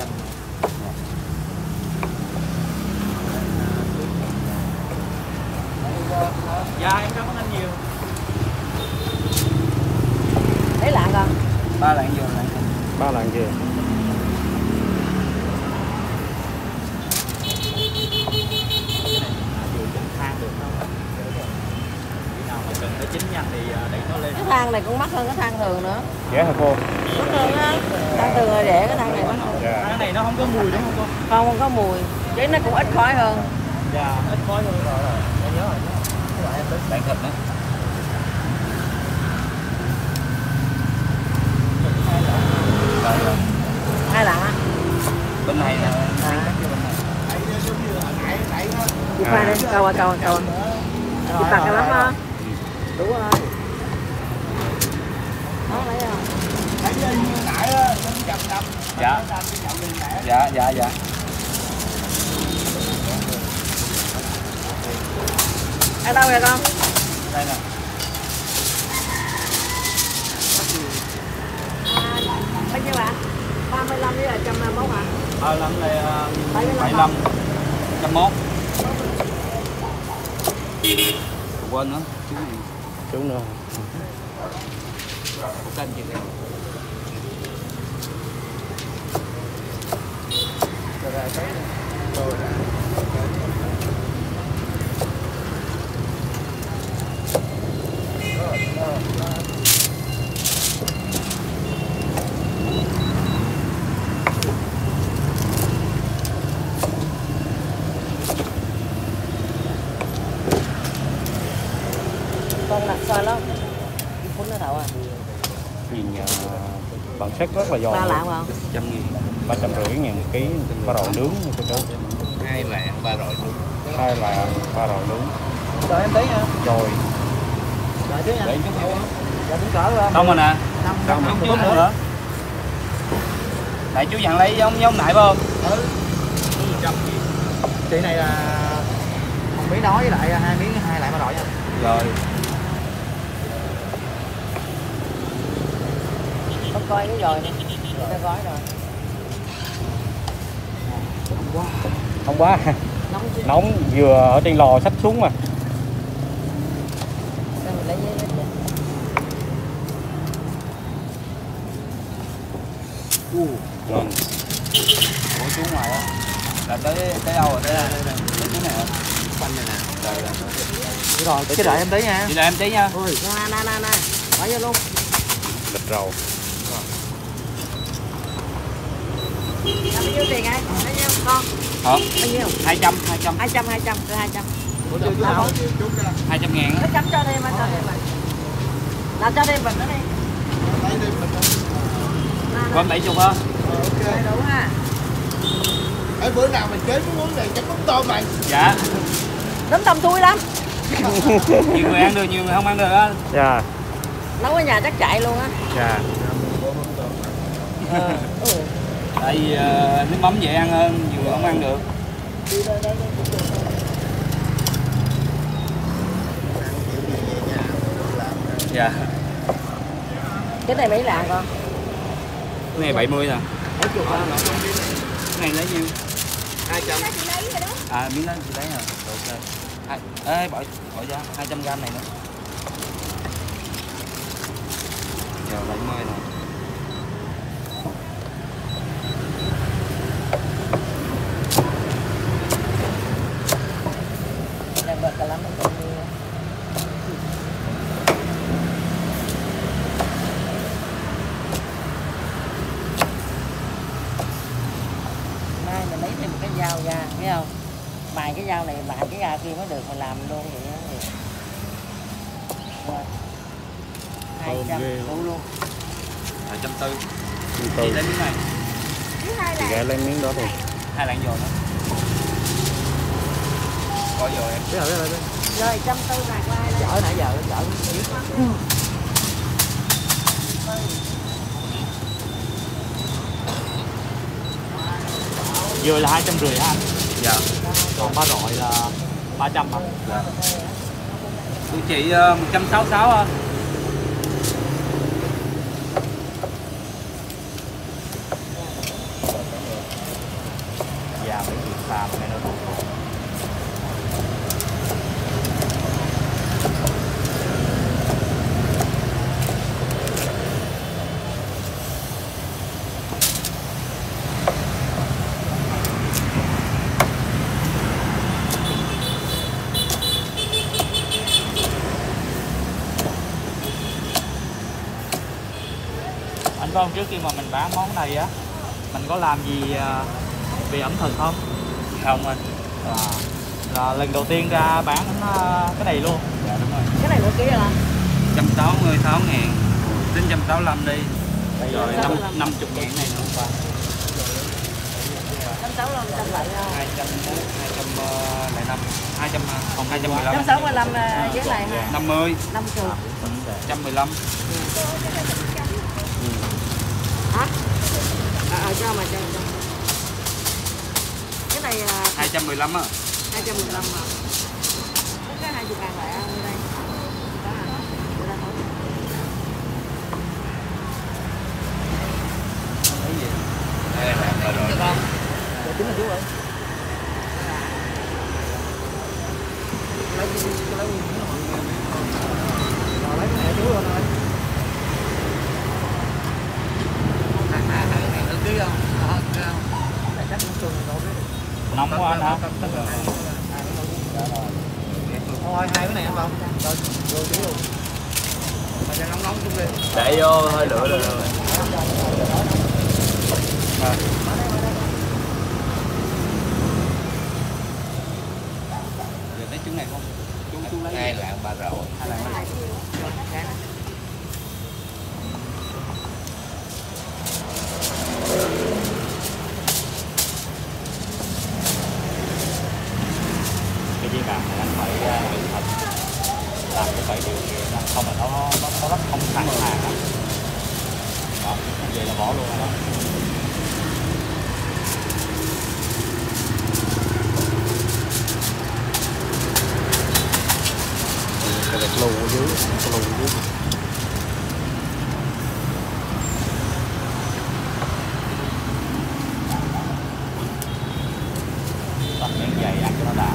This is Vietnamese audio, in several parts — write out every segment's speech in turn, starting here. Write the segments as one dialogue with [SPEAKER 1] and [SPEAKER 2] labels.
[SPEAKER 1] 200. Dạ em cảm ơn anh nhiều.
[SPEAKER 2] Mấy lạng con?
[SPEAKER 1] 3 lạng dừa lạng.
[SPEAKER 3] 3 lạng dừa.
[SPEAKER 1] Than được không? Khi nào mà cần nó chín nhanh thì đẩy nó lên.
[SPEAKER 2] Cái than này cũng mắc hơn cái than thường nữa.
[SPEAKER 3] Rẻ hả cô?
[SPEAKER 2] Mắc hơn á. Than thường là rẻ, cái than này mắc hơn.
[SPEAKER 3] Dạ.
[SPEAKER 1] Cái này nó không có mùi đúng không cô?
[SPEAKER 2] Không có mùi, chứ nó cũng ít khói hơn.
[SPEAKER 1] Dạ, ít khói hơn rồi. Em nhớ rồi. Các bạn em tới bạn thịt nữa.
[SPEAKER 2] Hai lạng á.
[SPEAKER 1] Bên này nè.
[SPEAKER 2] Chị pha đi, câu câu. Chị pha cái lắm á. Đủ rồi. Đó lấy không?
[SPEAKER 1] Dạ. Dạ.
[SPEAKER 2] Ăn đâu vậy con?
[SPEAKER 1] Đây nè.
[SPEAKER 2] Bao nhiêu bạn? 35 với là 121 hả?
[SPEAKER 1] Năm này 75. 101. Quên nữa, chú này.
[SPEAKER 3] Chú nữa.
[SPEAKER 1] Tên gì đây?
[SPEAKER 2] Con đặt xoay lắm. Phun nó đậu à.
[SPEAKER 3] Nhìn bản sắc rất là giòn.
[SPEAKER 2] 3 lạng không?
[SPEAKER 1] 100.000.
[SPEAKER 3] 350 ngàn một ký ba rọi nướng như cô chú.
[SPEAKER 1] 2 lạng 3 rọi nướng.
[SPEAKER 3] 2 lạng ba rọi nướng.
[SPEAKER 1] Rồi em tí nha.
[SPEAKER 3] Rồi.
[SPEAKER 1] Đợi chứ nha.
[SPEAKER 3] Để chút xíu.
[SPEAKER 1] Dạ cũng cỡ rồi.
[SPEAKER 3] Đông rồi nè.
[SPEAKER 1] Đông chút nữa. Tại chú dặn lấy giống nãy không? Ừ. 100 chị này là một miếng đó với lại 2 miếng 2 lạng 3 rọi nha. Rồi.
[SPEAKER 2] Con coi cái rồi nè. Cái gói rồi.
[SPEAKER 3] Không quá.
[SPEAKER 2] Nóng chứ.
[SPEAKER 3] Nóng vừa ở trên lò xách xuống mà.
[SPEAKER 2] Đây mình lấy giấy hết vậy.
[SPEAKER 3] Ngon.
[SPEAKER 1] Ủa chú ngoài á. Là tới đâu rồi? Tới chú này hả? Quanh này nè. Rồi. Chứ đợi em tí nha. Chị đợi em tí nha.
[SPEAKER 2] Ui, nè. Bỏ vô luôn.
[SPEAKER 3] Thịt rau.
[SPEAKER 2] Bao nhiêu tiền ai? Bao nhiêu con?
[SPEAKER 1] Hả?
[SPEAKER 2] Bao nhiêu?
[SPEAKER 1] 200.
[SPEAKER 2] 200, từ 200.
[SPEAKER 1] Ủa chưa chú nào? 200 ngàn
[SPEAKER 2] Nó
[SPEAKER 1] á.
[SPEAKER 2] chấm cho thêm mà. Là cho thêm bình nữa đi.
[SPEAKER 1] Con 70 hả?
[SPEAKER 2] Đủ ha.
[SPEAKER 4] Ở bữa nào mình chế cái món này chắc mắm tôm mày.
[SPEAKER 1] Dạ.
[SPEAKER 2] Nấm tôm thui lắm.
[SPEAKER 1] Nhiều người ăn được, nhiều người không ăn được á.
[SPEAKER 3] Dạ.
[SPEAKER 2] Nấu ở nhà chắc chạy luôn á.
[SPEAKER 3] Dạ.
[SPEAKER 1] Tại vì nước mắm dễ ăn hơn, nhiều người không ăn được. Dạ.
[SPEAKER 2] Cái này mấy lạng con?
[SPEAKER 1] Cái này 70 nè.
[SPEAKER 2] 70 hả?
[SPEAKER 1] Cái này lấy nhiêu? 200. À miếng đó chị lấy hả? Ok. Ê bỏ ra 200g này nữa. Giờ 70 nè.
[SPEAKER 2] Đây bật cả lắm nó còn nhiều. Mai mình lấy thêm một cái dao ra, thấy không? Mài cái dao này, mài cái dao kia mới được, mình làm luôn vậy đó. Rồi. 200 đủ luôn.
[SPEAKER 1] 240.
[SPEAKER 3] Từ
[SPEAKER 1] Chị lấy miếng này.
[SPEAKER 3] chị ghé lên miếng đó thôi.
[SPEAKER 1] 2 lạng dồi nữa. Có dồi em.
[SPEAKER 2] Rồi 140 bạc lai đây.
[SPEAKER 1] Chở nãy giờ nó chở. Dừa là 250 hả anh? Dạ. Còn ba rọi là 300 hả? Dạ. Của chị 166 hả?
[SPEAKER 3] làm này nữa. Anh Phong, trước khi mà mình bán món này á, mình có làm gì về ẩm thực không? Không anh. Là lần đầu tiên ra bán cái này luôn. Dạ đúng rồi.
[SPEAKER 2] Cái này mỗi ký là
[SPEAKER 1] 166.000, tính 165 đi. Rồi 50 ngàn này nữa qua.
[SPEAKER 2] 165 107
[SPEAKER 1] 205, 200 không 215.
[SPEAKER 2] 165 với này ha.
[SPEAKER 1] 50,
[SPEAKER 2] 50.
[SPEAKER 1] 115.
[SPEAKER 2] Hả? Cho mà cho. Cái này
[SPEAKER 1] 215 á.
[SPEAKER 2] 215 mà. Cái 20 ngàn lại ở đây.
[SPEAKER 1] Đây là rồi.
[SPEAKER 2] Chính là chú ơi. Lấy cái này chú rồi.
[SPEAKER 3] Nóng quá anh hả?
[SPEAKER 1] Thôi hai cái này không? Rồi tí luôn. Mà cho nóng chút đi.
[SPEAKER 3] Để vô hơi lửa rồi.
[SPEAKER 1] Giờ lấy trứng này không? Chú lấy 2 lạng 3 rổ. 2 lạng 3 rổ.
[SPEAKER 3] Cái dây vàng này anh phải đựng thật, làm cái phải điều khiển không là nó rất không sẵn hàng đó. Đó, vậy là bỏ luôn đó. Cái lù ở dưới, cái lù ở dưới. Tắt miếng dày ăn cho nó đạm.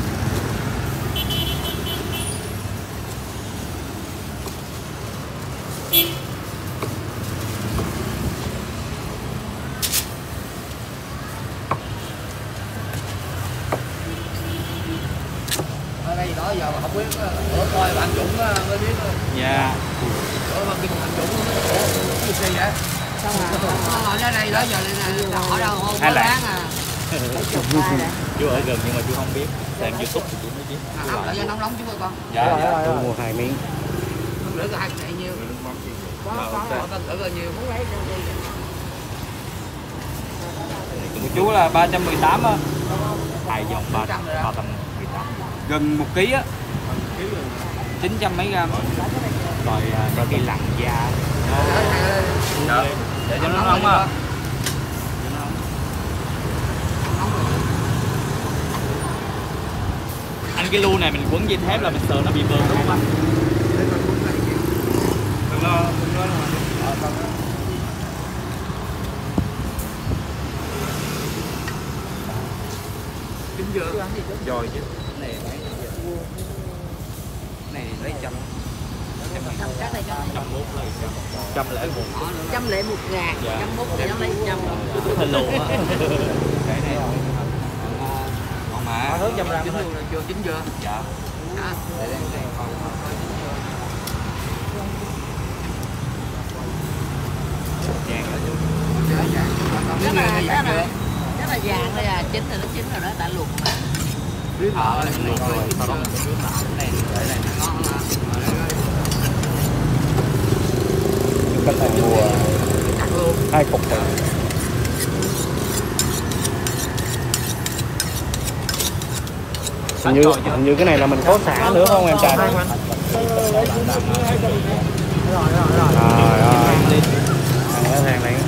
[SPEAKER 1] Ở đây đó giờ mà không biết bữa coi bạn Dũng mới biết thôi.
[SPEAKER 3] Dạ.
[SPEAKER 1] Bữa mà kinh bạn Dũng cái gì vậy?
[SPEAKER 2] Xong rồi.
[SPEAKER 1] Ở đây đó giờ ở đâu không có bán à.
[SPEAKER 3] Chú ở gần nhưng mà chú không biết. Xem YouTube thì chú mới biết.
[SPEAKER 1] Nóng nóng chú ơi con.
[SPEAKER 3] Dạ, dạ. Chú mua 2 miếng.
[SPEAKER 1] Không lửa hai chạy nhiêu. Có lửa bao nhiêu. Của chú là 318 á.
[SPEAKER 3] 2 dòng 318.
[SPEAKER 1] Gần 1 kg á. 900 mấy gram.
[SPEAKER 3] Rồi cái lặn da.
[SPEAKER 1] Để cho nó nóng á.
[SPEAKER 3] Anh cái lu này mình quấn dây thép là mình sợ nó bị bơm đúng không anh?
[SPEAKER 1] Đừng lo chín giờ rồi chứ này lấy trăm
[SPEAKER 2] Các này cho
[SPEAKER 3] 101
[SPEAKER 2] 101.000, 101 thì nó lấy 100.
[SPEAKER 3] hơi lù á.
[SPEAKER 1] cái này còn mà hướng trăm gram chưa chín chưa? Dạ. Để đây còn
[SPEAKER 2] Chắc là vàng đây à, chín rồi nó chín rồi đó, đã luộc mà.
[SPEAKER 1] luộc rồi sau đó mình sẽ rửa lại cái này để này ngon mà.
[SPEAKER 3] Cách này mua 2 cục rồi. Hình như cái này là mình có xả nữa không em trai? Rồi. Hàng này.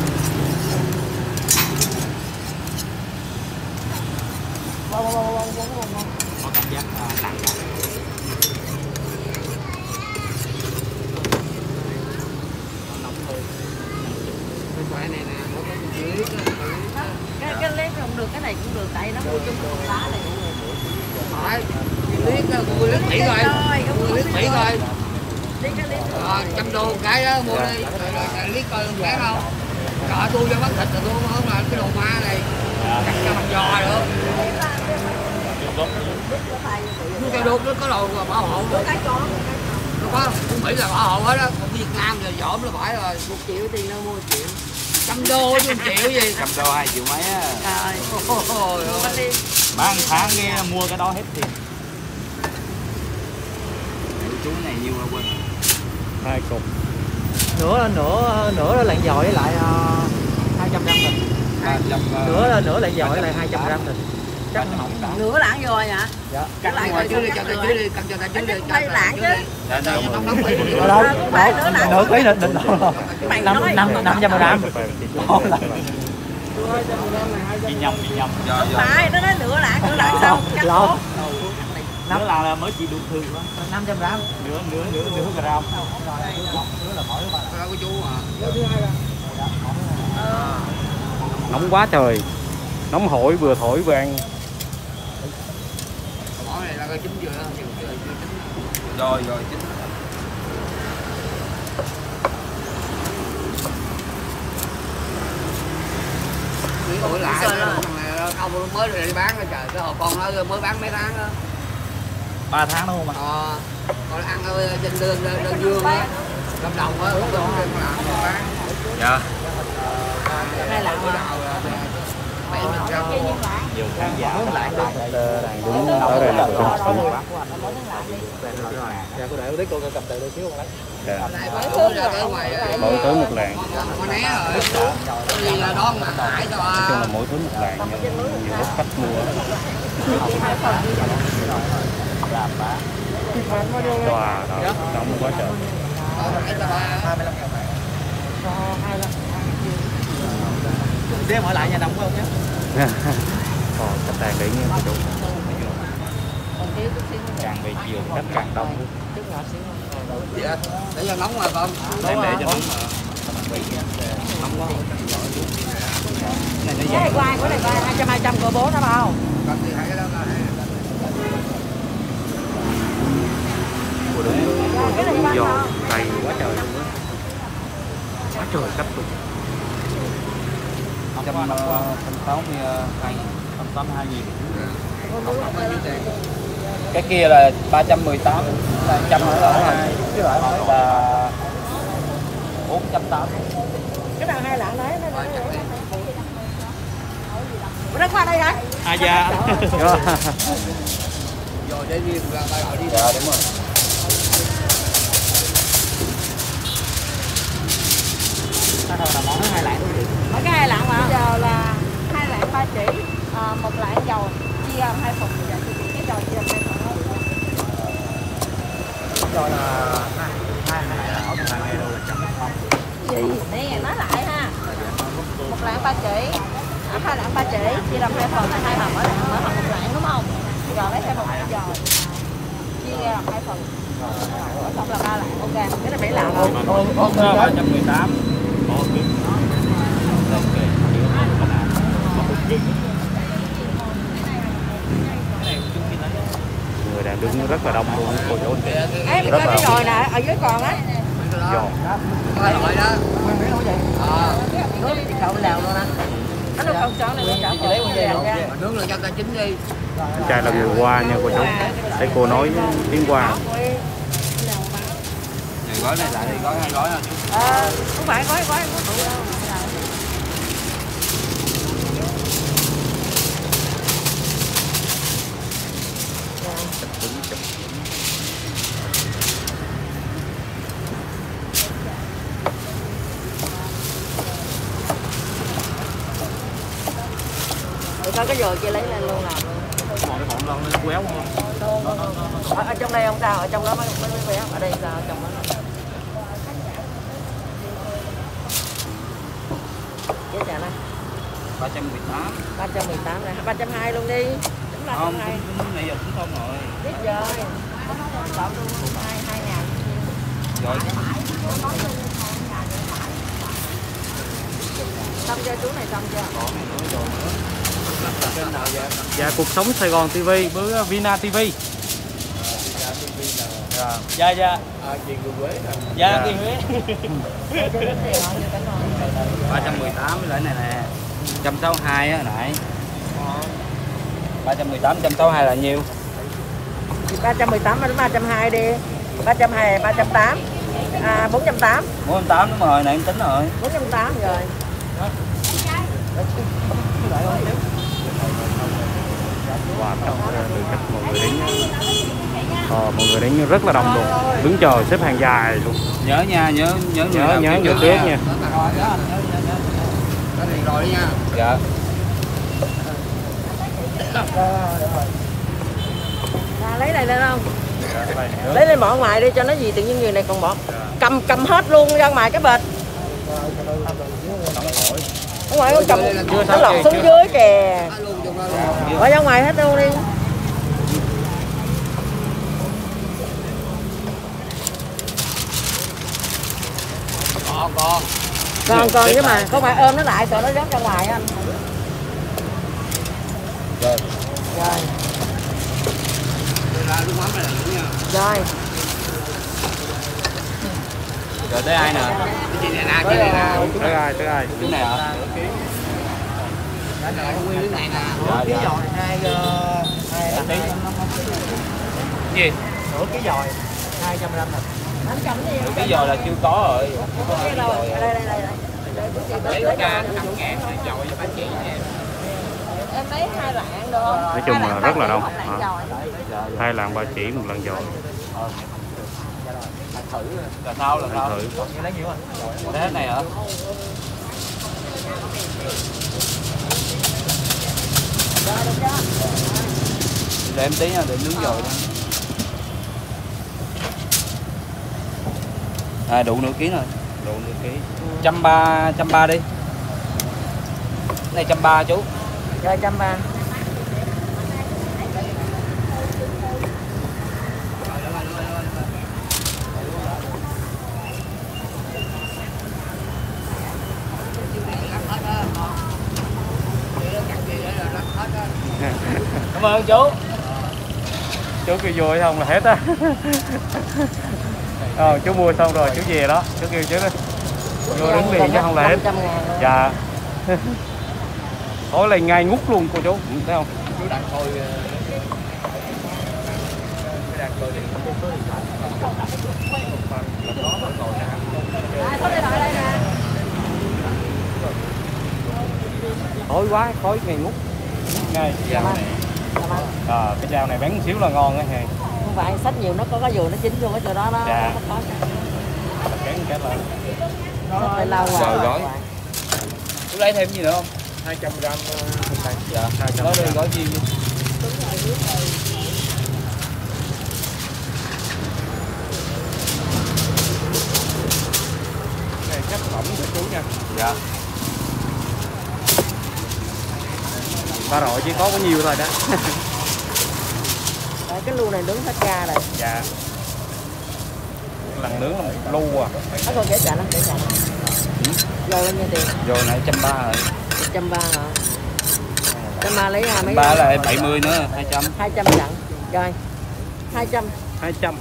[SPEAKER 3] Có cảm giác nặng.
[SPEAKER 1] Cái này nè, nó có dưới
[SPEAKER 2] cái lấy không được cái này này cũng được, tại nó mua chung con lá này.
[SPEAKER 1] Phải, liếc Mỹ rồi, liếc Mỹ rồi. $100 cái đó mua đi, liếc coi không bán không. Trời tôi cho bán thịt rồi tôi không là cái đồ ma này, cắt cho bằng giò được. Nó cây đốt nó có đồ bảo hộ nữa. Nó có, Mỹ là bảo hộ hết á, còn Việt Nam là dỗm là phải rồi.
[SPEAKER 2] 1 triệu tiền đâu mua 1 triệu.
[SPEAKER 1] $100 chứ 1 triệu gì.
[SPEAKER 3] $100 2 triệu mấy á.
[SPEAKER 2] Trời.
[SPEAKER 3] Bán tháng cái mua cái đó hết tiền. Chú này nhiêu hả quên? 2 cục.
[SPEAKER 1] Nửa lạng giò với lại 200 gram thịt.
[SPEAKER 3] 300
[SPEAKER 1] Nửa lạng giò với lại 200 gram thịt. Chắc mỏng.
[SPEAKER 2] Nửa lạng rồi hả?
[SPEAKER 1] Dạ.
[SPEAKER 2] Cắt
[SPEAKER 1] ngoài chứ đi, cho tay chứ đi, cắt cho tay chứ đi.
[SPEAKER 2] Đây lạng chứ.
[SPEAKER 1] Nửa ký định đâu. 500 gram.
[SPEAKER 3] Bị nhầm.
[SPEAKER 2] Phải, nó nói nửa lạng xong. Cắt lỗ.
[SPEAKER 3] Nửa là mới chỉ được thường đó.
[SPEAKER 1] 500 gram.
[SPEAKER 3] Nửa gram.
[SPEAKER 1] Của chú à.
[SPEAKER 5] Nóng quá trời, nóng hổi vừa thổi vừa ăn.
[SPEAKER 1] Mỏ này là chín chưa đó, rồi chín. Tuổi lại ông mới đi bán rồi trời, cái hồi con nó mới bán mấy tháng đó.
[SPEAKER 3] 3 tháng đúng không ạ?
[SPEAKER 1] Còn ăn trên đơn dương á, Lâm Đồng á, không làm bán.
[SPEAKER 3] Dạ.
[SPEAKER 2] 2 lạng mà.
[SPEAKER 3] Nhiều khán giả lại
[SPEAKER 5] Đang đứng tới đây là con sống.
[SPEAKER 1] Dạ cô để tí cô cầm từ đây xíu con lấy.
[SPEAKER 5] Mỗi thứ một làng.
[SPEAKER 1] Con né rồi. Đi là đón mà hải cho.
[SPEAKER 5] Nói chung là mỗi thứ một làng, nhiều lúc khách mua. Tòa đó, nóng quá trời.
[SPEAKER 1] Đêm hỏi lại nhà đồng của ông nhé.
[SPEAKER 5] Còn khách hàng để nghe một chút.
[SPEAKER 3] càng về chiều khách càng đông.
[SPEAKER 1] Dạ, để cho nóng mà con.
[SPEAKER 3] Để cho nóng mà. Nóng quá.
[SPEAKER 2] Cái này quay, 200 của bố nó bao.
[SPEAKER 1] Còn thì hai cái đó là
[SPEAKER 5] Giò đầy quá trời luôn á. Quá trời khách luôn.
[SPEAKER 3] 182.000.
[SPEAKER 1] cái kia là 318, 100 nữa là 480.
[SPEAKER 2] Cái nào 2 lạng đấy nó qua đây hả?
[SPEAKER 3] À dạ.
[SPEAKER 1] Rồi để riêng ra tay gọi đi.
[SPEAKER 5] Dạ đúng rồi.
[SPEAKER 1] Sao là món 2 lạng luôn.
[SPEAKER 2] Mỗi cái 2 lạng mà. Bây giờ là 2 lạng 3 chỉ, 1 lạng dầu chia làm 2 phần. Cái dầu chia làm 2 phần.
[SPEAKER 1] Rồi là 2 lạng ở ngoài này đâu là chẳng không.
[SPEAKER 2] Gì? Nè nói lại ha. 1 lạng 3 chỉ, 2 lạng 3 chỉ chia làm 2 phần, 2 hộp mỗi hộp 1 lạng đúng không? Rồi lấy thêm 1 lạng dầu chia làm 2 phần. Xong là 3 lạng. Ok, cái này 7 lạng rồi.
[SPEAKER 3] 318.
[SPEAKER 5] Người đang đứng rất là đông luôn cô chú.
[SPEAKER 2] Ê, mình coi cái dồi nè, ở dưới còn á.
[SPEAKER 5] Giò.
[SPEAKER 1] Rồi đó.
[SPEAKER 2] Nước thì cậu lèo luôn á. Nó đâu không chọn này nó chọn lấy một dèo ra.
[SPEAKER 1] Nướng là cho ta chín đi.
[SPEAKER 5] Trai là người Hoa nha cô chú. Để cô nói tiếng Hoa.
[SPEAKER 1] Gói này lại thì gói 2 gói thôi.
[SPEAKER 2] Không phải gói không có tụ đâu. Để coi cái dồi kia lấy lên luôn làm luôn.
[SPEAKER 3] Còn nó quéo không?
[SPEAKER 2] Ở trong đây không sao, ở trong đó mới béo, ở đây là trong đó. Cái chả này
[SPEAKER 3] 318.
[SPEAKER 2] 318 này, 320 luôn đi. Đúng là
[SPEAKER 3] Không,
[SPEAKER 2] 320.
[SPEAKER 3] nãy giờ cũng không rồi.
[SPEAKER 2] Biết rồi. Bảo luôn 2.000.
[SPEAKER 3] Rồi.
[SPEAKER 2] Xong cho chú này xong chưa?
[SPEAKER 3] Còn này nữa rồi nữa.
[SPEAKER 5] Dạ cuộc sống Sài Gòn TV với Vina TV.
[SPEAKER 3] Dạ dạ.
[SPEAKER 4] Chị người Quế nè.
[SPEAKER 3] Dạ tiền Huế.
[SPEAKER 1] 318 cái lại này nè. 162 á nãy. 318 162 là nhiêu?
[SPEAKER 2] 318 đến 320 đi. 320 380. 480.
[SPEAKER 1] 480 đúng rồi, nãy em tính rồi.
[SPEAKER 2] 480 rồi.
[SPEAKER 5] Wow, lượng khách mọi người đến, mọi người đến rất là đông luôn, đứng chờ xếp hàng dài luôn.
[SPEAKER 1] Nhớ nha, nhớ
[SPEAKER 5] Nhớ trước nha.
[SPEAKER 4] Có tiền rồi đi nha.
[SPEAKER 1] Dạ.
[SPEAKER 2] Lấy này lên không? Lấy lên bỏ ngoài đi cho nó gì, tự nhiên người này còn bỏ. Cầm hết luôn ra ngoài cái bịch. Ở ngoài con cầm nó lọt xuống dưới kìa. Bỏ ra ngoài hết luôn đi. Còn chứ mà không phải ôm nó lại sợ nó rớt ra ngoài anh.
[SPEAKER 1] Rồi.
[SPEAKER 2] Rồi. Rồi.
[SPEAKER 1] Rồi tới ai nè?
[SPEAKER 5] Tới ai?
[SPEAKER 1] Chú này hả? Dạ, dạ. Gì?
[SPEAKER 3] Nửa cái giòi 250 rồi.
[SPEAKER 2] Anh cầm cái gì?
[SPEAKER 1] Nửa cái giò là chưa có rồi.
[SPEAKER 2] Đây. Em lấy 2 lạng được không?
[SPEAKER 5] Nói chung là rất là đông. 2 lạng 3 chỉ 1 lần dồi.
[SPEAKER 1] Là sao?
[SPEAKER 5] Thử.
[SPEAKER 3] Lấy nhiêu anh?
[SPEAKER 1] Thế này hả? Để em tí nha, để nướng dồi đó. Đủ nửa ký rồi.
[SPEAKER 5] Đủ nửa ký.
[SPEAKER 1] 130 đi. Này 130 chú.
[SPEAKER 2] Rồi 130.
[SPEAKER 1] Cảm ơn chú.
[SPEAKER 5] Chú kêu vô hay không là hết á. Chú mua xong rồi chú về đó, chú kêu chứ vô đứng liền chứ không là hết. Dạ. Tối lên ngay ngút luôn cô chú, thấy không?
[SPEAKER 4] Chú đặt thôi.
[SPEAKER 5] Khói quá, khói ngay ngút. Ngay dao này. Cái dao này bán xíu là ngon á hè.
[SPEAKER 2] Không phải sách nhiều nó có cái dừa nó chín vô cái chỗ đó đó.
[SPEAKER 5] Dạ. Cán lại.
[SPEAKER 2] Phải lau
[SPEAKER 1] Rồi gói. Chú lấy thêm gì nữa không?
[SPEAKER 4] 200 gram
[SPEAKER 1] Dạ. Gói đi, gói chiên đi.
[SPEAKER 4] này chắc mỏng cho chú nha.
[SPEAKER 1] Dạ.
[SPEAKER 5] Ba rồi chỉ có bao nhiêu thôi đó.
[SPEAKER 2] Cái lu này nướng hết ra rồi.
[SPEAKER 5] Dạ. Lần nướng là một lu à.
[SPEAKER 2] Nó còn kể trả lắm, kể trả lắm. Rồi bao nhiêu tiền?
[SPEAKER 1] Rồi nãy 130 rồi.
[SPEAKER 2] 130 hả? 130 lấy ra mấy?
[SPEAKER 1] 3 là 70 nữa, 200.
[SPEAKER 2] 200 chặn. Rồi. 200.
[SPEAKER 5] 200.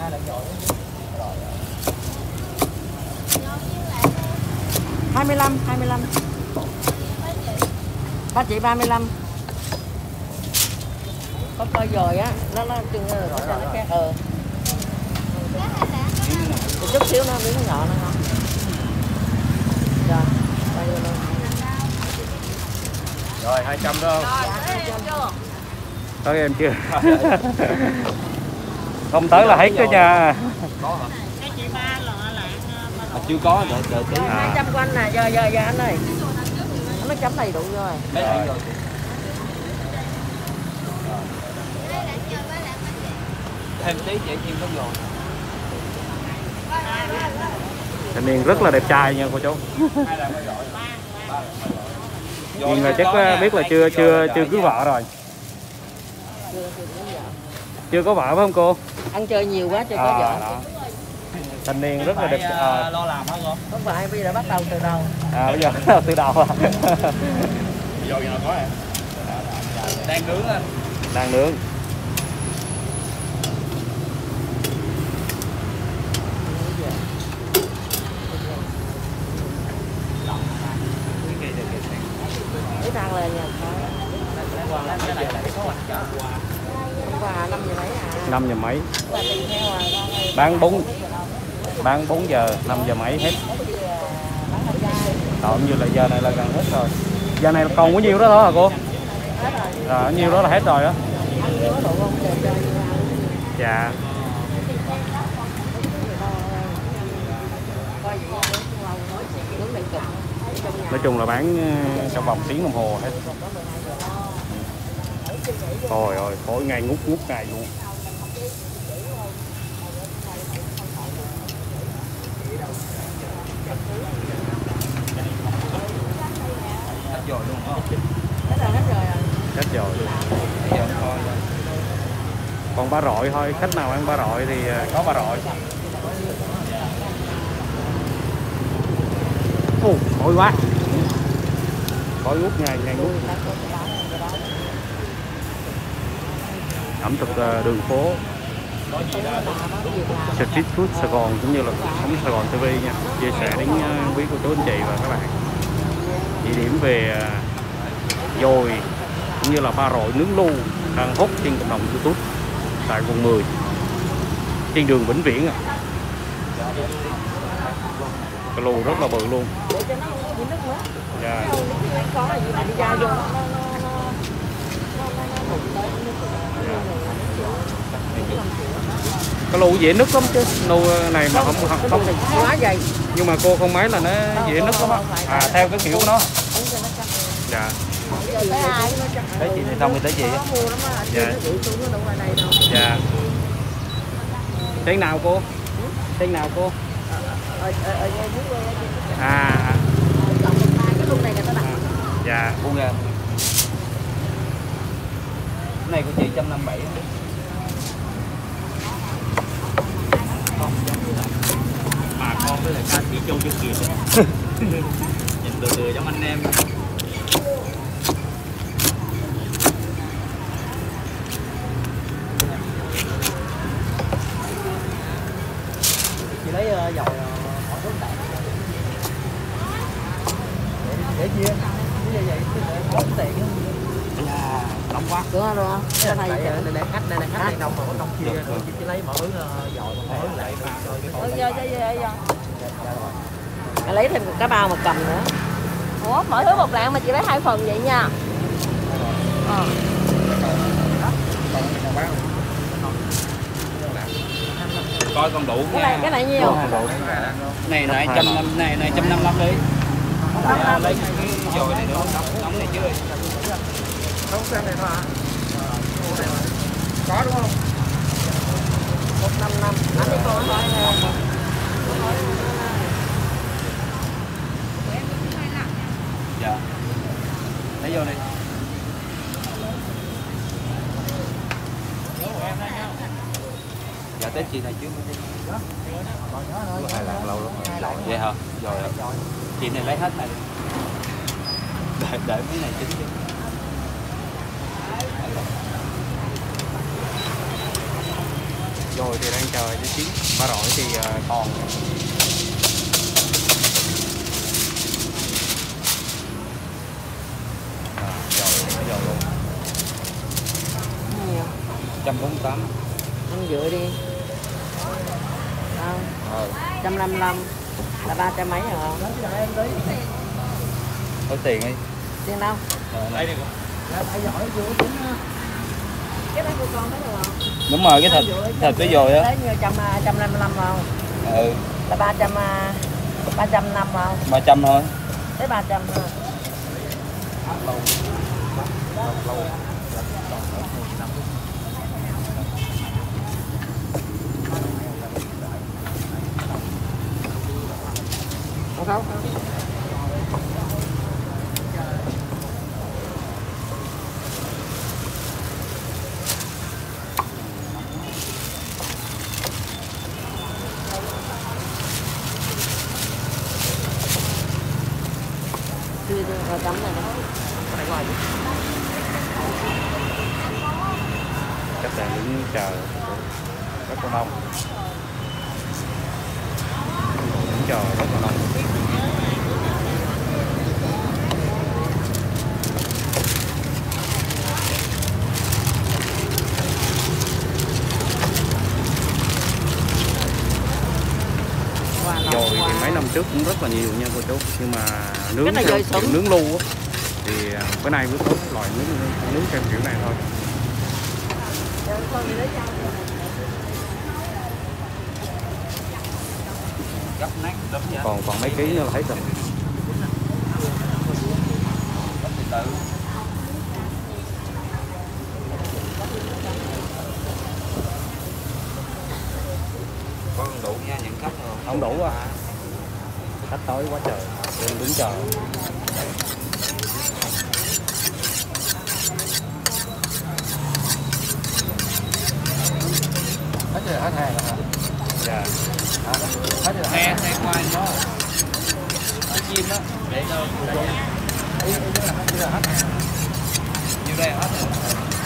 [SPEAKER 2] 25. Ba chị 35. Có coi rồi á, nó chừng rồi cho nó khác. Một chút xíu nó miếng nhỏ nó ngon. Rồi, bao nhiêu luôn?
[SPEAKER 4] Rồi 200 đó không?
[SPEAKER 5] Tới em chưa? Không tới là hết đó nha.
[SPEAKER 1] Có hả? Chưa có, đợi tí.
[SPEAKER 2] 200 của anh nè, giờ anh ơi. Nó chấm đầy đủ rồi.
[SPEAKER 1] Mấy hãy rồi. Thêm tí dễ chiên có rồi.
[SPEAKER 5] Thanh niên rất là đẹp trai nha cô chú. Nhưng mà chắc biết là chưa cưới vợ rồi. Chưa có vợ phải không cô?
[SPEAKER 2] Ăn chơi nhiều quá chưa có vợ.
[SPEAKER 5] Đó. Thanh niên rất là đẹp.
[SPEAKER 3] Lo làm hả cô?
[SPEAKER 2] Không phải, bây giờ bắt đầu từ đầu.
[SPEAKER 5] Bây giờ bắt đầu từ đầu à.
[SPEAKER 4] Rồi nào có à.
[SPEAKER 3] Đang nướng anh.
[SPEAKER 5] Đang nướng.
[SPEAKER 2] Cái thằng là nhà quà 5 giờ mấy à?
[SPEAKER 5] 5 giờ mấy.
[SPEAKER 2] Quà tùy theo à.
[SPEAKER 5] Bán 4 giờ, 5 giờ mấy hết. Tạm như là giờ này là gần hết rồi. Giờ này còn có nhiêu đó thôi hả cô? Rồi, nhiêu đó là hết rồi đó. Dạ. Nói chung là bán trong vòng tiếng đồng hồ hết. Trời ơi, khói ngay ngút ngay luôn.
[SPEAKER 3] Hết rồi luôn không?
[SPEAKER 5] Hết rồi luôn. Còn ba rọi thôi, khách nào ăn ba rọi thì có ba rọi. Khói quá. Khói ngút ngay ngút. Ẩm thực đường phố, street food Sài Gòn cũng như là cuộc sống Sài Gòn TV nha, chia sẻ đến quý cô chú anh chị và các bạn. Địa điểm về dồi cũng như là ba rọi nướng lu đang hot trên cộng đồng YouTube tại quận 10 trên đường Vĩnh Viễn. Cái lù rất là bự luôn. Yeah. Cái lù dễ nứt lắm chứ, lù này mà không
[SPEAKER 2] quá dày.
[SPEAKER 5] Nhưng mà cô không mấy là nó dễ nứt lắm á. À, theo cái kiểu của nó. Dạ.
[SPEAKER 3] Tới chị thì xong rồi tới chị.
[SPEAKER 5] Dạ. Dạ. Tên nào cô? Tên nào cô? À. Dạ.
[SPEAKER 3] Buông ra. Cái này của chị 157.
[SPEAKER 5] Bà con với lại ca sĩ Châu Trung Kiệt. Nhìn từ giống anh em.
[SPEAKER 3] Chị lấy dầu hỏi số tạm. Để chia. Như vậy có tiền.
[SPEAKER 5] Dạ, nóng quá.
[SPEAKER 2] Đúng không?
[SPEAKER 3] Đây là khách này nông mà có nông chia rồi chị lấy mỗi dầu mỗi lại
[SPEAKER 2] Lấy thêm một cái bao mà cầm nữa. Ủa, mỗi thứ 1 lạng mà chị lấy 2 phần vậy nha.
[SPEAKER 3] coi còn đủ nha.
[SPEAKER 2] Cái này nhiêu?
[SPEAKER 3] Này 150, này 155 đi. Lấy cái dồi này nữa, nóng này chứ.
[SPEAKER 4] Nấu xem này thôi hả? Có đúng không?
[SPEAKER 2] 155. Anh đi con hỏi nè.
[SPEAKER 3] Dạ. Lấy vô đi. Dạ tới chị này trước. Hai lần lâu lắm rồi. Vậy hả? Rồi. Chị này lấy hết này. Đợi mấy này chín chứ.
[SPEAKER 5] Rồi thì đang chờ cho chín. Ba rọi thì còn.
[SPEAKER 3] Rồi luôn.
[SPEAKER 2] Nhiều.
[SPEAKER 3] 148.
[SPEAKER 2] Ăn dựa đi. Không. 155 là 300 mấy rồi không?
[SPEAKER 3] Có tiền đi.
[SPEAKER 2] Tiền đâu?
[SPEAKER 3] Đây đi.
[SPEAKER 2] Cái đó của con thấy được không?
[SPEAKER 3] Đúng rồi, cái thịt cái dồi á.
[SPEAKER 2] Đấy như 155 không?
[SPEAKER 3] Ừ.
[SPEAKER 2] Là 350 không?
[SPEAKER 3] 300 thôi.
[SPEAKER 2] Tới 300 thôi. Không. Chưa rồi chấm này nữa.
[SPEAKER 5] Khách sạn đứng chờ rất là đông. Đứng chờ rất là đông. Dồi thì mấy năm trước cũng rất là nhiều nha cô chú, nhưng mà nướng theo kiểu nướng lu á, thì bữa nay mới có loại nướng theo kiểu này thôi. Còn mấy ký nữa là thấy rồi.
[SPEAKER 1] Con đủ nha, những khách rồi.
[SPEAKER 5] Không đủ à. Khách tối quá trời, đứng chờ.
[SPEAKER 1] Hết rồi, hết hàng rồi hả?
[SPEAKER 5] Dạ.
[SPEAKER 1] Hết rồi,
[SPEAKER 3] Xe ngoài nó chim đó để cho
[SPEAKER 1] Bây giờ hết hàng.
[SPEAKER 3] nhiều đây hết rồi.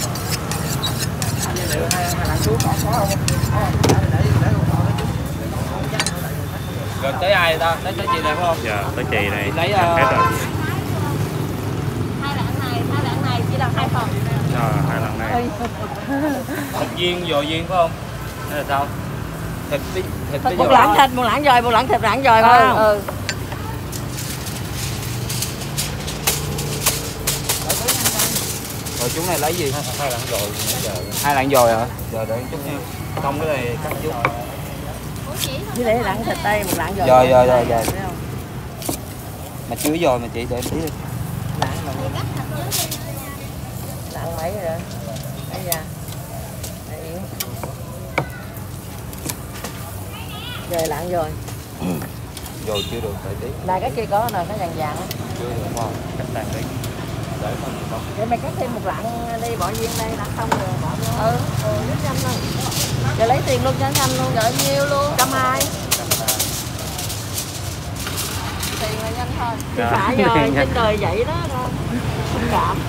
[SPEAKER 1] Liệu hai lần xuống có không? Để
[SPEAKER 3] Rồi tới ai ta? Tới chị này phải không?
[SPEAKER 5] Dạ, tới chị này.
[SPEAKER 3] Lấy
[SPEAKER 5] hết rồi.
[SPEAKER 2] Hai lạng này chỉ là 2 phần.
[SPEAKER 5] Hai lần này.
[SPEAKER 3] Thịt viên, dồi viên phải không? Hay là sao? Thịt với
[SPEAKER 2] Một lạng thịt, một lạng thịt phải không? Ừ.
[SPEAKER 1] Rồi chúng này lấy gì?
[SPEAKER 3] Hai lần rồi.
[SPEAKER 1] Hai lạng dồi hả? Giờ để chút nha. Không cái này cắt chút.
[SPEAKER 2] Chỉ để lạng thịt đây, một lạng dồi.
[SPEAKER 1] Rồi. Mà chưa dồi mà chị để tí đi.
[SPEAKER 2] Lạng mấy rồi? Đây ra. Rồi lạng rồi.
[SPEAKER 1] Dồi chưa được tại tí.
[SPEAKER 2] Này cái kia có nè, cái vàng vàng á.
[SPEAKER 1] Chưa được không?
[SPEAKER 5] Khách sạn đi.
[SPEAKER 1] Để phần không.
[SPEAKER 2] Để mày cắt thêm một lạng đi, bỏ viên đây, lạng không rồi bỏ vô. Nước chanh thôi. Rồi lấy tiền luôn cho anh Thanh luôn, rồi nhiêu luôn? 120. Tiền là nhanh thôi. Thì phải rồi, trên đời vậy đó. Thông cảm.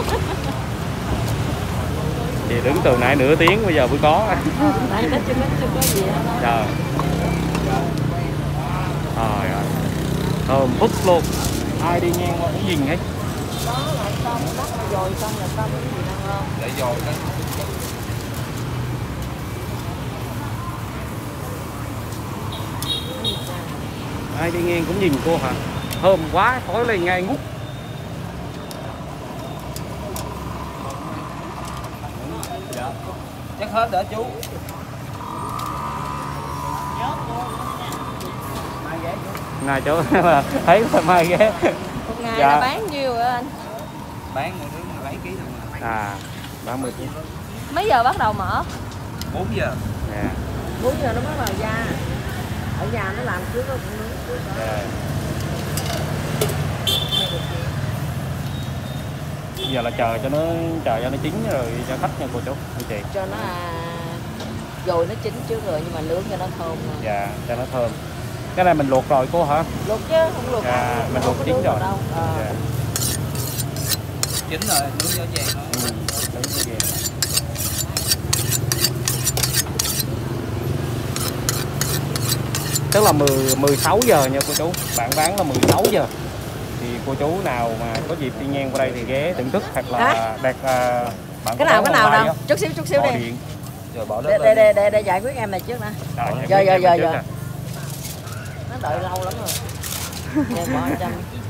[SPEAKER 5] Chị đứng từ nãy nửa tiếng bây giờ mới có.
[SPEAKER 2] Nãy nó chưa có gì hết.
[SPEAKER 5] Trời. Trời ơi. Thơm phức luôn. Ai đi ngang qua cũng nhìn hết.
[SPEAKER 2] Đó là xong, bắt mà dồi xong là xong cái gì đâu không?
[SPEAKER 1] Để dồi đó.
[SPEAKER 5] Ai đi ngang cũng nhìn cô hả? Thơm quá, khói lên ngay ngút.
[SPEAKER 1] Chắc hết rồi chú.
[SPEAKER 5] Này chỗ mà thấy mai ghé.
[SPEAKER 2] Một ngày
[SPEAKER 5] Dạ.
[SPEAKER 2] là bán nhiêu rồi anh?
[SPEAKER 1] Bán một thứ 17 kg thôi.
[SPEAKER 5] À, 30 kg.
[SPEAKER 2] Mấy giờ bắt đầu mở?
[SPEAKER 1] 4 giờ.
[SPEAKER 5] Dạ.
[SPEAKER 2] 4 giờ nó mới vào ra. Ở nhà nó làm trước đó cũng nướng.
[SPEAKER 5] Dạ. Bây giờ là chờ cho nó chín rồi cho khách nha cô chú anh chị.
[SPEAKER 2] Cho nó rồi nó chín trước rồi nhưng mà nướng cho nó thơm.
[SPEAKER 5] Dạ, cho nó thơm. Cái này mình luộc rồi cô hả?
[SPEAKER 2] Luộc chứ, không luộc.
[SPEAKER 5] Dạ, mình luộc chín rồi.
[SPEAKER 2] Đâu.
[SPEAKER 5] Dạ.
[SPEAKER 1] Chín rồi, nướng gió vàng thôi.
[SPEAKER 5] Đúng như vậy. Tức là 16 giờ nha cô chú. Bạn bán là 16 giờ. Thì cô chú nào mà có dịp đi ngang qua đây thì ghé thưởng thức hoặc là đặt bạn
[SPEAKER 2] Cái nào đâu? Chút xíu đi.
[SPEAKER 5] Điện.
[SPEAKER 1] Rồi bỏ đất lên.
[SPEAKER 2] Để giải quyết em này trước nè. Giờ. Nó đợi lâu lắm rồi. Để bỏ cho.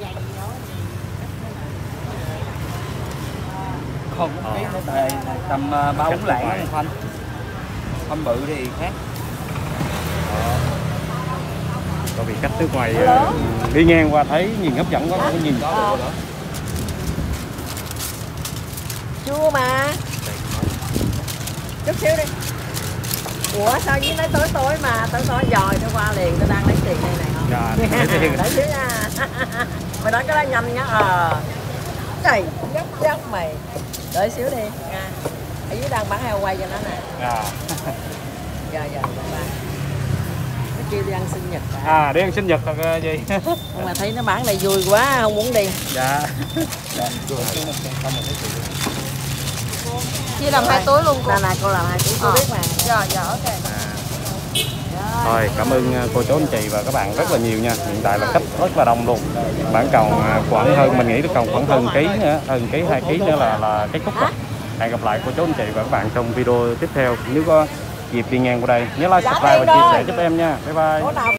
[SPEAKER 1] Không có ký nữa tại tầm 3-4 lạng một khoanh. Khoanh bự thì khác.
[SPEAKER 5] Có vị khách nước ngoài đi ngang qua thấy nhìn hấp dẫn quá không có nhìn.
[SPEAKER 2] Chua mà. Chút xíu đi. Ủa sao với nói tối mà tối rồi nó qua liền, nó đang lấy tiền đây này không?
[SPEAKER 5] Dạ,
[SPEAKER 2] Để xíu nha. Mày nói cái đó nhanh nhá. Trời, gấp mày. Đợi xíu đi nha. Ở dưới đang bán heo quay cho nó nè.
[SPEAKER 5] Dạ.
[SPEAKER 2] Giờ nó kêu đi ăn sinh nhật
[SPEAKER 5] À, đi ăn sinh nhật thật gì?
[SPEAKER 2] Nhưng mà thấy nó bán này vui quá không muốn đi.
[SPEAKER 5] Dạ.
[SPEAKER 1] Dạ.
[SPEAKER 2] Chia làm 2 túi luôn cô.
[SPEAKER 6] Này cô làm 2 túi cô biết mà.
[SPEAKER 2] Rồi, ok.
[SPEAKER 5] Thôi cảm ơn cô chú anh chị và các bạn rất là nhiều nha. Hiện tại là khách rất là đông luôn. Bạn còn khoảng hơn, mình nghĩ còn khoảng hơn ký nữa, hơn ký 2 ký nữa là kết thúc rồi. Hẹn gặp lại cô chú anh chị và các bạn trong video tiếp theo. Nếu có dịp đi ngang qua đây nhớ like, subscribe và chia sẻ giúp em nha. Bye bye.